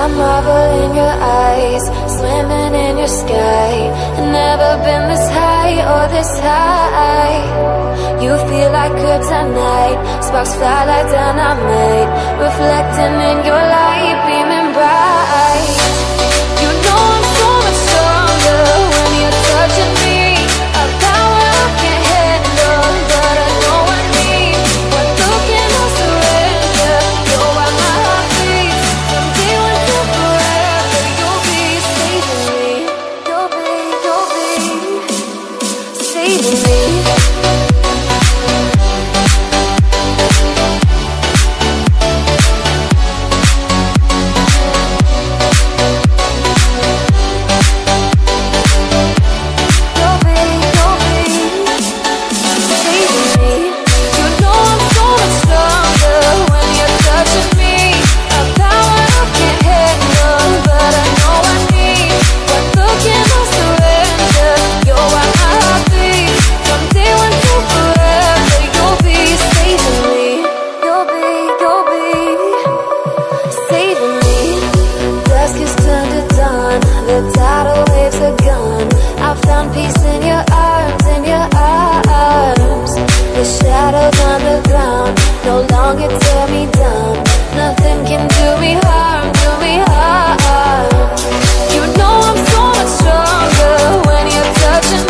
marvel in your eyes, swimming in your sky. Never been this high or this high. You feel like kryptonite, sparks fly like dynamite, reflecting in your light, beaming bright. You know I'm so much stronger when you're touching me. A power I can't handle, but I know I need. One look and I'll surrender. You're why my heart beats. From day one to forever, you'll be saving me. You'll be saving me. The tidal waves are gone. I found peace in your arms, in your arms. The shadows on the ground no longer tear me down. Nothing can do me harm, do me harm. You know I'm so much stronger when you're touching